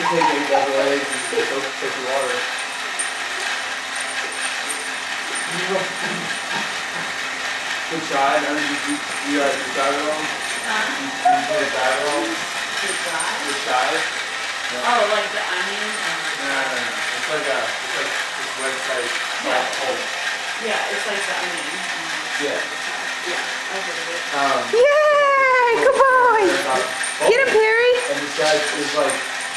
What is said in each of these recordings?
take 8 out of the way, just take the water. Good try. I mean, you guys tried it all? You play it at all? The chive? Yeah. Oh, like the onion? No. It's like this website. Yeah, it's like the onion. Yeah. Yeah, I've heard of it. Yay! Good boy! Get him, Perry! And this guy is like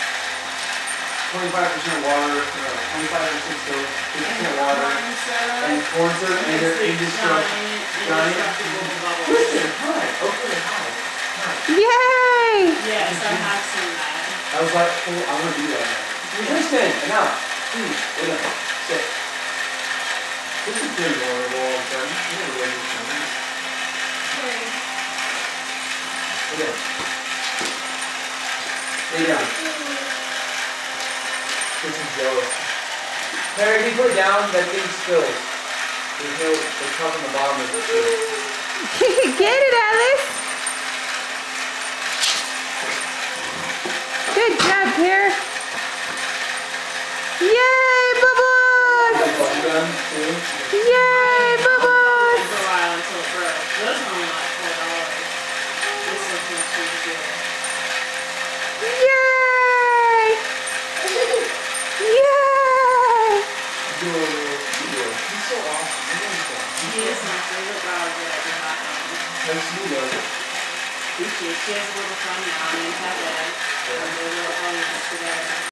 25% water, 25% soap, 50% water, and corn syrup, and they're indestructible bubbles. Listen, hi. Okay, hi. Yay! Yes, I have seen that. I was like, oh, I want to do that now. Listen, enough. Please, enough. Sit. This is pretty vulnerable all of a sudden. You never really do something. Okay. Lay down. This is jealous. Harry, can you put it down? That thing spills. There's no cup on the bottom of it. Get it, Alice! Good job, Pear! Yay, Bubbles! Yay, Bubbles! For a while until it broke. Those are only like $4. This looks pretty good. Yay! Yay! He's so awesome. He is my favorite dog that I ever had. Nice to meet you. She has a little fun now, and he's had legs. They're little onions together.